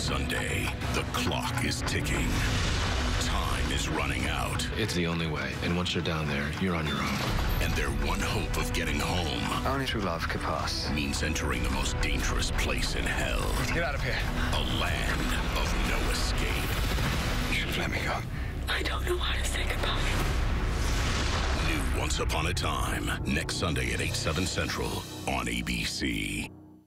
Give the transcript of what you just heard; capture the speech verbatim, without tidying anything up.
Sunday, the clock is ticking. Time is running out. It's the only way. And once you're down there, you're on your own. And their one hope of getting home only true love could pass. means entering the most dangerous place in hell. Let's get out of here. A land of no escape. You should have let me go. I don't know how to say goodbye. New Once Upon a Time, next Sunday at eight, seven Central on A B C.